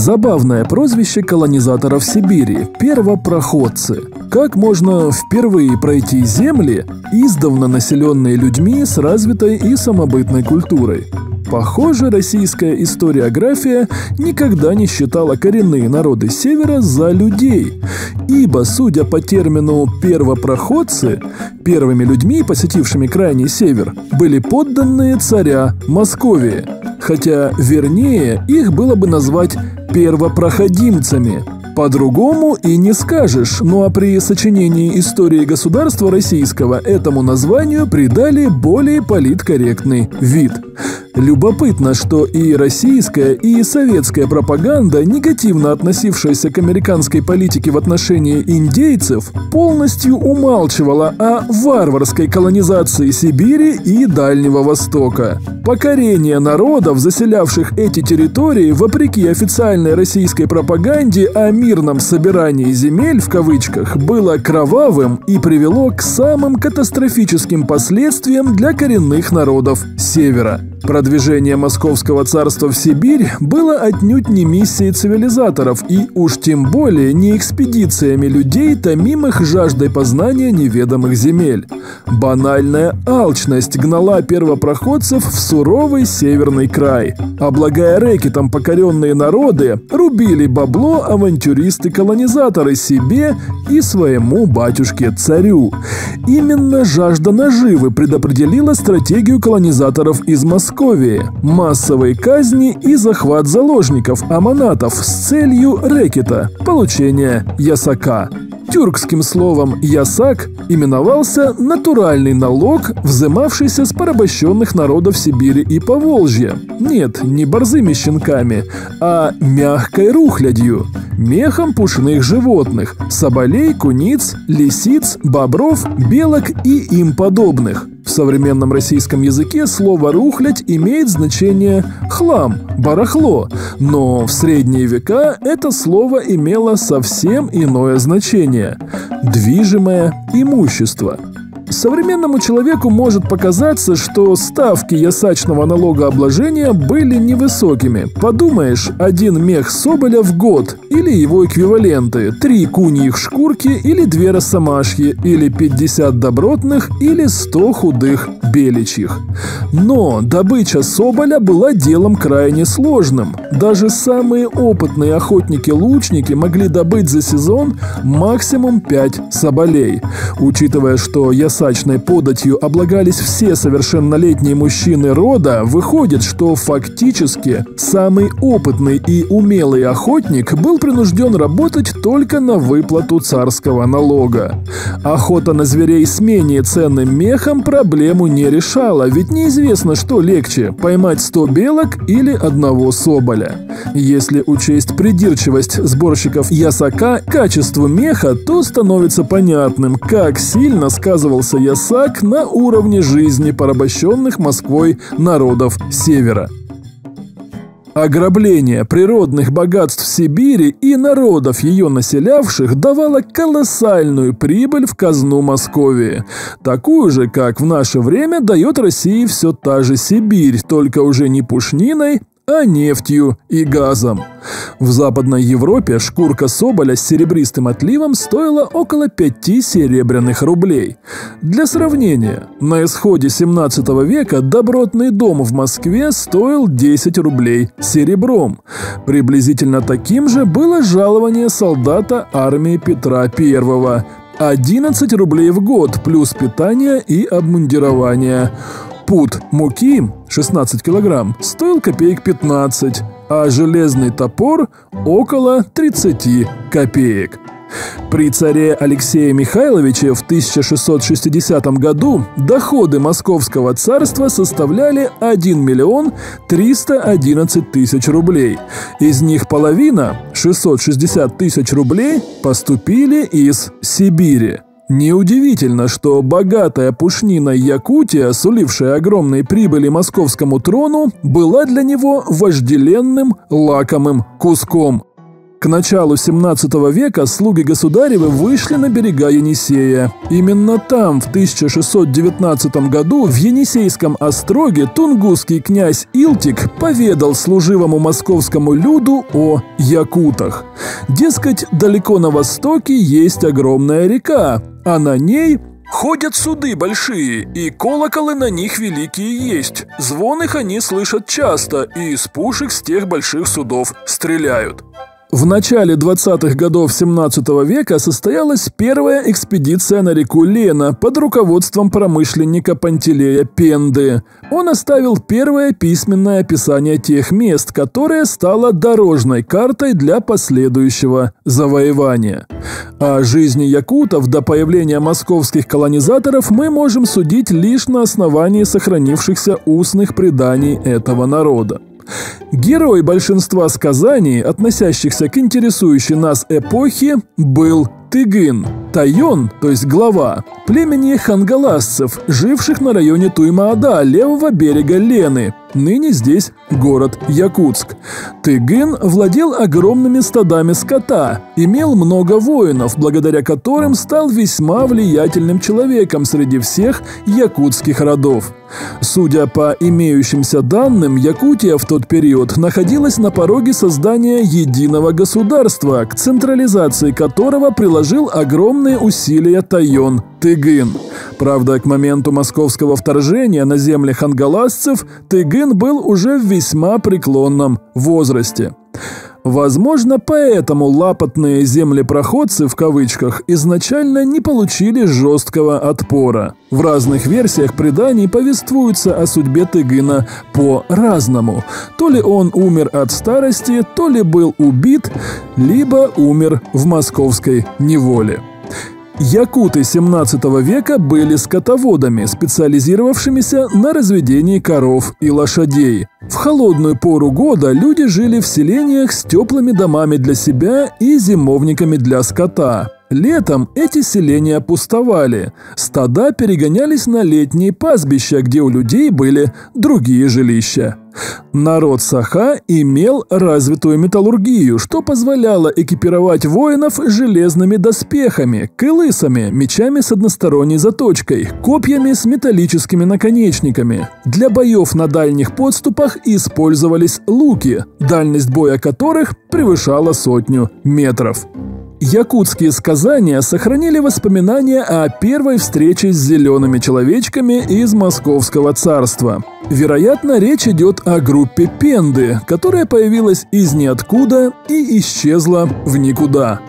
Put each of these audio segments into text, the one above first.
Забавное прозвище колонизаторов Сибири – первопроходцы. Как можно впервые пройти земли, издавна населенные людьми с развитой и самобытной культурой? Похоже, российская историография никогда не считала коренные народы Севера за людей, ибо, судя по термину «первопроходцы», первыми людьми, посетившими крайний север, были подданные царя Московии, хотя вернее их было бы назвать первопроходимцами. По-другому и не скажешь, ну а при сочинении истории государства российского этому названию придали более политкорректный вид. Любопытно, что и российская, и советская пропаганда, негативно относившаяся к американской политике в отношении индейцев, полностью умалчивала о варварской колонизации Сибири и Дальнего Востока. Покорение народов, заселявших эти территории, вопреки официальной российской пропаганде о мирном собирании земель, в кавычках, было кровавым и привело к самым катастрофическим последствиям для коренных народов Севера. Продвижение Московского царства в Сибирь было отнюдь не миссией цивилизаторов и уж тем более не экспедициями людей, томимых жаждой познания неведомых земель. Банальная алчность гнала первопроходцев в суровый северный край. Облагая рэкетом покоренные народы, рубили бабло авантюристы-колонизаторы себе и своему батюшке-царю. Именно жажда наживы предопределила стратегию колонизаторов из Москвы. Массовые казни и захват заложников, аманатов с целью рэкета, получения ясака. Тюркским словом «ясак» именовался натуральный налог, взымавшийся с порабощенных народов Сибири и Поволжья. Нет, не борзыми щенками, а мягкой рухлядью, мехом пушных животных, соболей, куниц, лисиц, бобров, белок и им подобных. В современном российском языке слово «рухлядь» имеет значение «хлам», «барахло», но в средние века это слово имело совсем иное значение – «движимое имущество». Современному человеку может показаться, что ставки ясачного налогообложения были невысокими. Подумаешь, один мех соболя в год или его эквиваленты, 3 куньих шкурки или 2 росомашьи, или 50 добротных, или 100 худых беличьих. Но добыча соболя была делом крайне сложным. Даже самые опытные охотники-лучники могли добыть за сезон максимум 5 соболей. Учитывая, что ясачной податью облагались все совершеннолетние мужчины рода, выходит, что фактически самый опытный и умелый охотник был принужден работать только на выплату царского налога. Охота на зверей с менее ценным мехом проблему не решала, ведь неизвестно, что легче – поймать 100 белок или одного соболя. Если учесть придирчивость сборщиков ясака к качеству меха, то становится понятным, как сильно сказывался ясак на уровне жизни порабощенных Москвой народов Севера. Ограбление природных богатств Сибири и народов, ее населявших, давало колоссальную прибыль в казну Московии. Такую же, как в наше время дает России все та же Сибирь, только уже не пушниной, а нефтью и газом. В Западной Европе шкурка соболя с серебристым отливом стоила около 5 серебряных рублей. Для сравнения, на исходе 17 века добротный дом в Москве стоил 10 рублей серебром. Приблизительно таким же было жалование солдата армии Петра I – 11 рублей в год, плюс питание и обмундирование. Пуд муки, 16 килограмм, стоил копеек 15, а железный топор – около 30 копеек. При царе Алексее Михайловиче в 1660 году доходы Московского царства составляли 1 миллион 311 тысяч рублей. Из них половина, 660 тысяч рублей, поступили из Сибири. Неудивительно, что богатая пушнина Якутия, сулившая огромные прибыли московскому трону, была для него вожделенным лакомым куском. К началу 17 века слуги государевы вышли на берега Енисея. Именно там, в 1619 году, в Енисейском остроге тунгусский князь Илтик поведал служивому московскому люду о якутах. Дескать, далеко на востоке есть огромная река, а на ней ходят суды большие, и колоколы на них великие есть. Звон их они слышат часто, и из пушек с тех больших судов стреляют. В начале 20-х годов 17 века состоялась первая экспедиция на реку Лена под руководством промышленника Пантелея Пенды. Он оставил первое письменное описание тех мест, которое стало дорожной картой для последующего завоевания. О жизни якутов до появления московских колонизаторов мы можем судить лишь на основании сохранившихся устных преданий этого народа. Герой большинства сказаний, относящихся к интересующей нас эпохе, был Тыгын, Тайон, то есть глава, племени хангаласцев, живших на районе Туймаада, левого берега Лены. Ныне здесь город Якутск. Тыгын владел огромными стадами скота, имел много воинов, благодаря которым стал весьма влиятельным человеком среди всех якутских родов. Судя по имеющимся данным, Якутия в тот период находилась на пороге создания единого государства, к централизации которого приложил огромные усилия Тайон Тыгын. Правда, к моменту московского вторжения на земли хангаласцев Тыгын был уже в весьма преклонном возрасте. Возможно, поэтому лапотные землепроходцы, в кавычках, изначально не получили жесткого отпора. В разных версиях преданий повествуется о судьбе Тыгына по-разному. То ли он умер от старости, то ли был убит, либо умер в московской неволе. Якуты 17 века были скотоводами, специализировавшимися на разведении коров и лошадей. В холодную пору года люди жили в селениях с теплыми домами для себя и зимовниками для скота. Летом эти селения пустовали. Стада перегонялись на летние пастбища, где у людей были другие жилища. Народ Саха имел развитую металлургию, что позволяло экипировать воинов железными доспехами, кылысами, мечами с односторонней заточкой, копьями с металлическими наконечниками. Для боев на дальних подступах использовались луки, дальность боя которых превышала 100 метров. Якутские сказания сохранили воспоминания о первой встрече с зелеными человечками из Московского царства. Вероятно, речь идет о группе Пенды, которая появилась из ниоткуда и исчезла в никуда.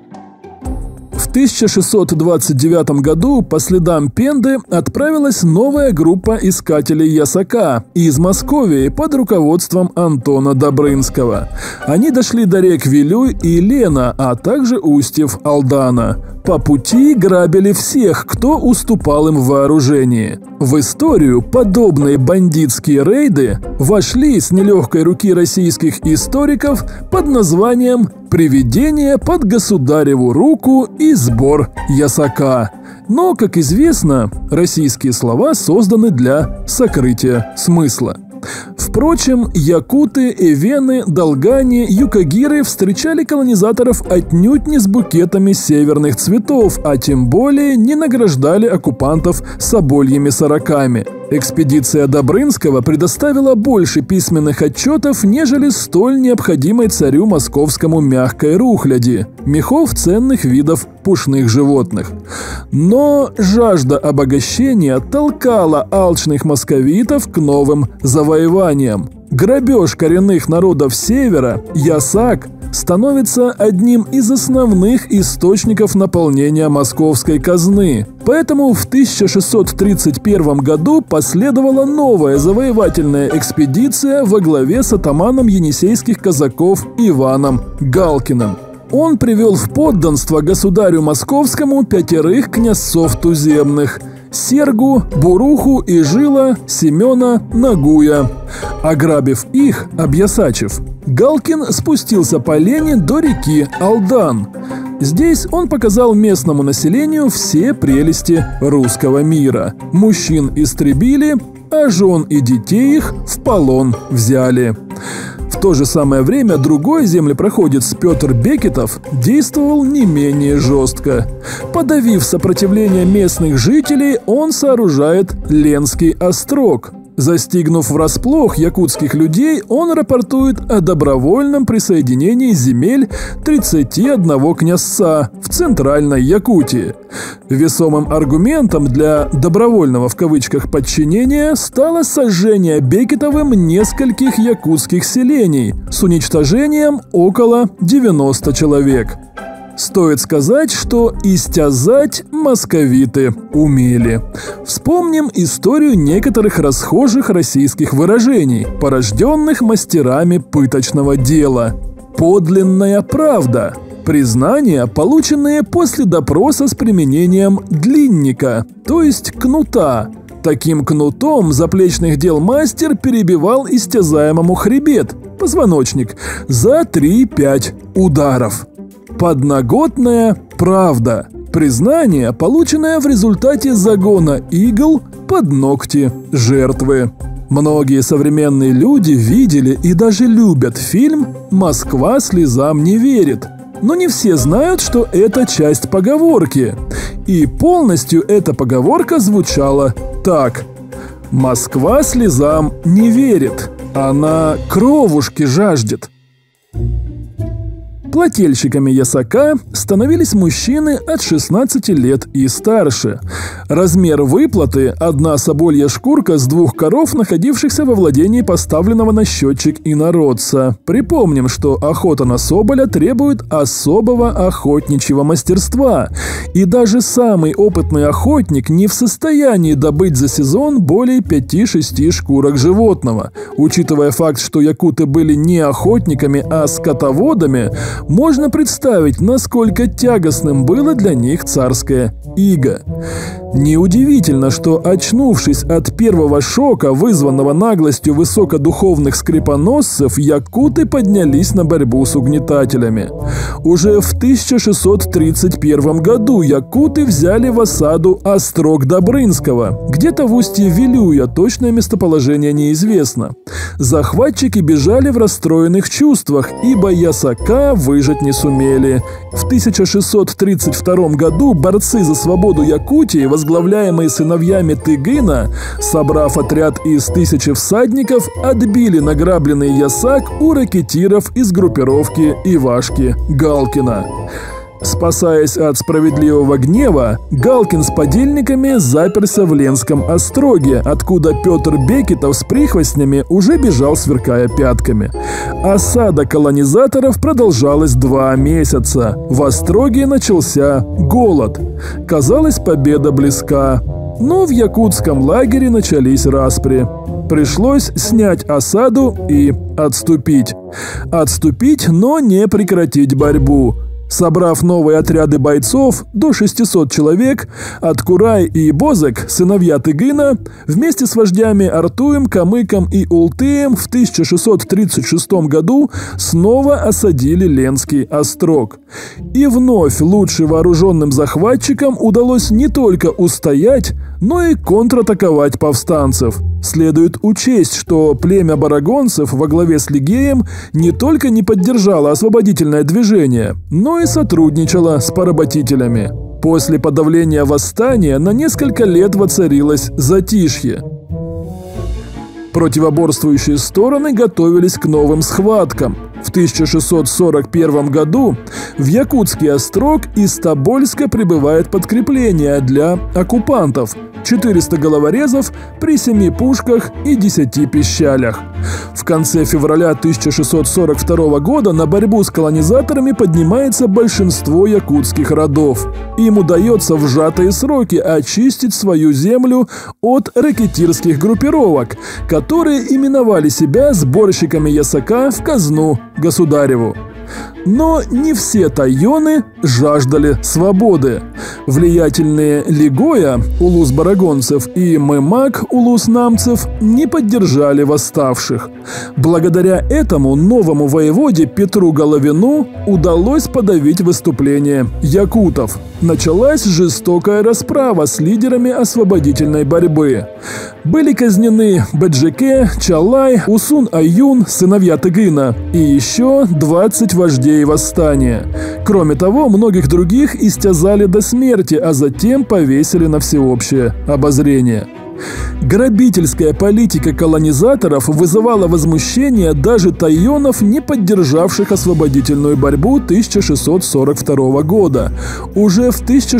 В 1629 году по следам Пенды отправилась новая группа искателей Ясака из Московии под руководством Антона Добрынского. Они дошли до рек Вилюй и Лена, а также устьев Алдана. По пути грабили всех, кто уступал им в вооружении. В историю подобные бандитские рейды вошли с нелегкой руки российских историков под названием «Приведение под государеву руку и сбор ясака». Но, как известно, российские слова созданы для сокрытия смысла. Впрочем, якуты, эвены, долгане, юкагиры встречали колонизаторов отнюдь не с букетами северных цветов, а тем более не награждали оккупантов собольями сороками. Экспедиция Добрынского предоставила больше письменных отчетов, нежели столь необходимой царю московскому мягкой рухляди – мехов ценных видов пушных животных. Но жажда обогащения толкала алчных московитов к новым завоеваниям. Грабеж коренных народов Севера, ясак, становится одним из основных источников наполнения московской казны. Поэтому в 1631 году последовала новая завоевательная экспедиция во главе с атаманом енисейских казаков Иваном Галкиным. Он привел в подданство государю московскому 5 князцов туземных – Сергу, Буруху и Жила, Семена, Нагуя. Ограбив их, объясачив, Галкин спустился по Лене до реки Алдан. Здесь он показал местному населению все прелести русского мира. Мужчин истребили, а жен и детей их в полон взяли. В то же самое время другой землепроходец Петр Бекетов действовал не менее жестко. Подавив сопротивление местных жителей, он сооружает Ленский острог. Застигнув врасплох якутских людей, он рапортует о добровольном присоединении земель 31 князца в Центральной Якутии. Весомым аргументом для «добровольного» в кавычках подчинения стало сожжение Бекетовым нескольких якутских селений с уничтожением около 90 человек. Стоит сказать, что истязать московиты умели. Вспомним историю некоторых расхожих российских выражений, порожденных мастерами пыточного дела. Подлинная правда. Признания, полученные после допроса с применением длинника, то есть кнута. Таким кнутом заплечных дел мастер перебивал истязаемому хребет, позвоночник, за 3-5 ударов. Подноготная правда. Признание, полученное в результате загона игл под ногти жертвы. Многие современные люди видели и даже любят фильм «Москва слезам не верит». Но не все знают, что это часть поговорки. И полностью эта поговорка звучала так: «Москва слезам не верит, она кровушки жаждет». Плательщиками ясака становились мужчины от 16 лет и старше. Размер выплаты – 1 соболья шкурка с 2 коров, находившихся во владении поставленного на счетчик инородца. Припомним, что охота на соболя требует особого охотничьего мастерства. И даже самый опытный охотник не в состоянии добыть за сезон более 5-6 шкурок животного. Учитывая факт, что якуты были не охотниками, а скотоводами, можно представить, насколько тягостным было для них царское иго. Неудивительно, что, очнувшись от первого шока, вызванного наглостью высокодуховных скрипоносцев, якуты поднялись на борьбу с угнетателями. Уже в 1631 году якуты взяли в осаду острог Добрынского, где-то в устье Вилюя, точное местоположение неизвестно. Захватчики бежали в расстроенных чувствах, ибо ясака выжить не сумели. В 1632 году борцы за свободу Якутии, возглавляемые сыновьями Тыгына, собрав отряд из 1000 всадников, отбили награбленный ясак у ракетиров из группировки Ивашки Галкина. Спасаясь от справедливого гнева, Галкин с подельниками заперся в Ленском остроге, откуда Петр Бекетов с прихвостнями уже бежал, сверкая пятками. Осада колонизаторов продолжалась 2 месяца. В остроге начался голод. Казалось, победа близка. Но в якутском лагере начались распри. Пришлось снять осаду и отступить. Отступить, но не прекратить борьбу. Собрав новые отряды бойцов, до 600 человек, Откурай и Бозек, сыновья Тыгына, вместе с вождями Артуем, Камыком и Ултеем в 1636 году снова осадили Ленский острог. И вновь лучше вооруженным захватчикам удалось не только устоять, но и контратаковать повстанцев. Следует учесть, что племя барагонцев во главе с Лигеем не только не поддержало освободительное движение, но и сотрудничало с поработителями. После подавления восстания на несколько лет воцарилось затишье. Противоборствующие стороны готовились к новым схваткам. В 1641 году в Якутский острог из Тобольска прибывает подкрепление для оккупантов – 400 головорезов при 7 пушках и 10 пищалях. В конце февраля 1642 года на борьбу с колонизаторами поднимается большинство якутских родов. Им удается в сжатые сроки очистить свою землю от рэкетирских группировок, которые именовали себя сборщиками ясака в казну государеву. Но не все тайоны жаждали свободы. Влиятельные Лигоя, улус барагонцев, и Мемак, улус намцев, не поддержали восставших. Благодаря этому новому воеводе Петру Головину удалось подавить выступление якутов. Началась жестокая расправа с лидерами освободительной борьбы. Были казнены Беджике, Чалай, Усун-Аюн, сыновья Тыгына, и еще 20 вождей восстания. Кроме того, многих других истязали до смерти, а затем повесили на всеобщее обозрение. Грабительская политика колонизаторов вызывала возмущение даже тайонов, не поддержавших освободительную борьбу 1642 года. Уже в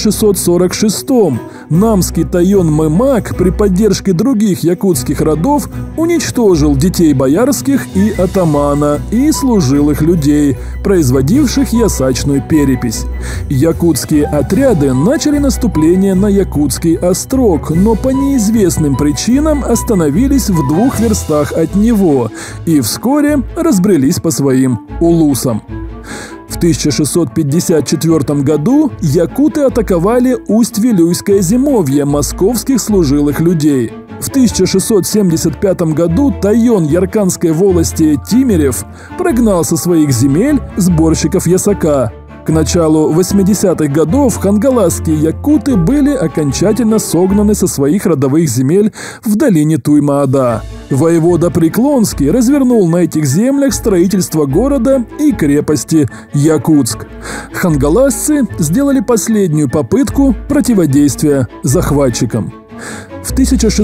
1646-м намский тайон Мемак при поддержке других якутских родов уничтожил детей боярских и атамана и служилых людей, производивших ясачную перепись. Якутские отряды начали наступление на Якутский острог, но по неизвестным причинам остановились в 2 верстах от него и вскоре разбрелись по своим улусам. В 1654 году якуты атаковали Усть-Вилюйское зимовье московских служилых людей. В 1675 году тайон Ярканской волости Тимирев прогнал со своих земель сборщиков ясака. К началу 80-х годов хангаласские якуты были окончательно согнаны со своих родовых земель в долине Туймаада. Воевода Преклонский развернул на этих землях строительство города и крепости Якутск. Хангаласцы сделали последнюю попытку противодействия захватчикам. В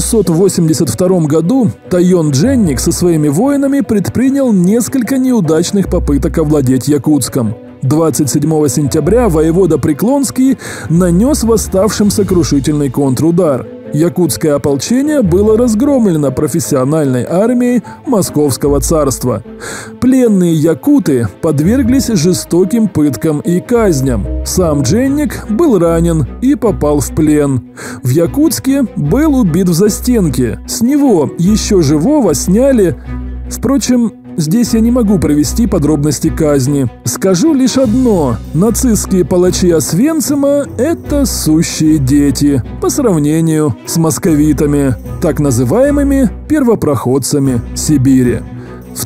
1682 году тайон Дженник со своими воинами предпринял несколько неудачных попыток овладеть Якутском. 27 сентября воевода Преклонский нанес восставшим сокрушительный контрудар. Якутское ополчение было разгромлено профессиональной армией Московского царства. Пленные якуты подверглись жестоким пыткам и казням. Сам Дженник был ранен и попал в плен. В Якутске был убит в застенке. С него еще живого сняли... Впрочем, здесь я не могу привести подробности казни. Скажу лишь одно. Нацистские палачи Освенцима – это сущие дети по сравнению с московитами, так называемыми первопроходцами Сибири. В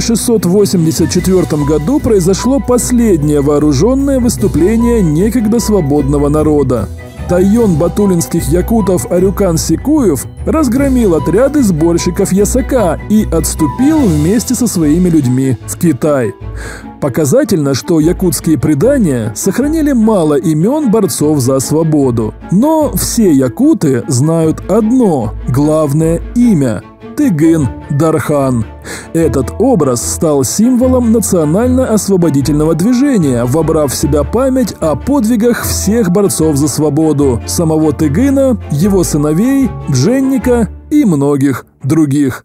1684 году произошло последнее вооруженное выступление некогда свободного народа. Тайон батулинских якутов Арюкан-Сикуев разгромил отряды сборщиков ясака и отступил вместе со своими людьми в Китай. Показательно, что якутские предания сохранили мало имен борцов за свободу. Но все якуты знают одно главное имя – Тыгын-Дархан. Этот образ стал символом национально-освободительного движения, вобрав в себя память о подвигах всех борцов за свободу – самого Тыгына, его сыновей, Дженника и многих других.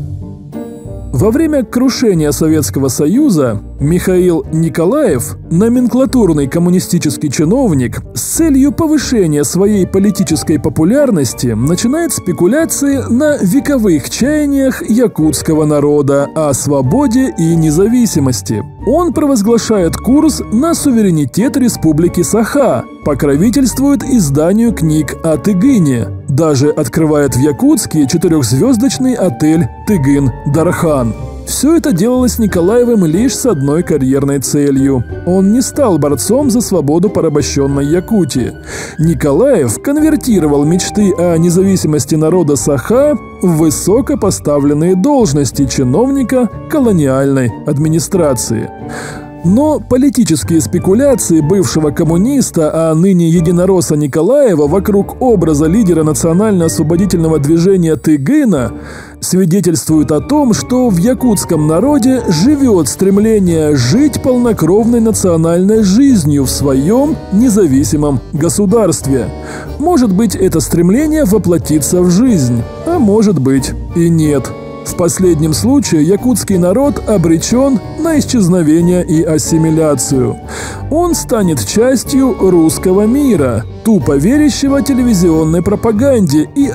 Во время крушения Советского Союза Михаил Николаев, номенклатурный коммунистический чиновник, с целью повышения своей политической популярности начинает спекуляции на вековых чаяниях якутского народа о свободе и независимости. Он провозглашает курс на суверенитет Республики Саха, покровительствует изданию книг о Тыгыне, даже открывает в Якутске 4-звездочный отель «Тыгын-Дархан». Все это делалось Николаевым лишь с одной карьерной целью. Он не стал борцом за свободу порабощенной Якутии. Николаев конвертировал мечты о независимости народа Саха в высокопоставленные должности чиновника колониальной администрации. Но политические спекуляции бывшего коммуниста, а ныне единоросса Николаева вокруг образа лидера национально-освободительного движения Тыгына свидетельствуют о том, что в якутском народе живет стремление жить полнокровной национальной жизнью в своем независимом государстве. Может быть, это стремление воплотится в жизнь, а может быть и нет. В последнем случае якутский народ обречен на исчезновение и ассимиляцию. Он станет частью русского мира, тупо верящего телевизионной пропаганде и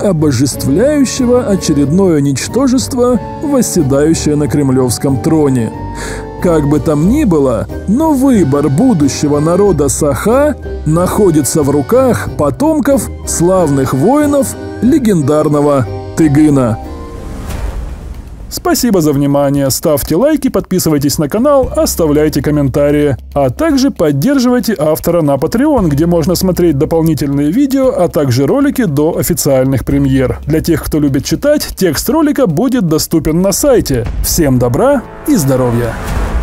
обожествляющего очередное ничтожество, восседающее на кремлевском троне. Как бы там ни было, но выбор будущего народа Саха находится в руках потомков славных воинов легендарного Тыгына. Спасибо за внимание, ставьте лайки, подписывайтесь на канал, оставляйте комментарии. А также поддерживайте автора на Patreon, где можно смотреть дополнительные видео, а также ролики до официальных премьер. Для тех, кто любит читать, текст ролика будет доступен на сайте. Всем добра и здоровья!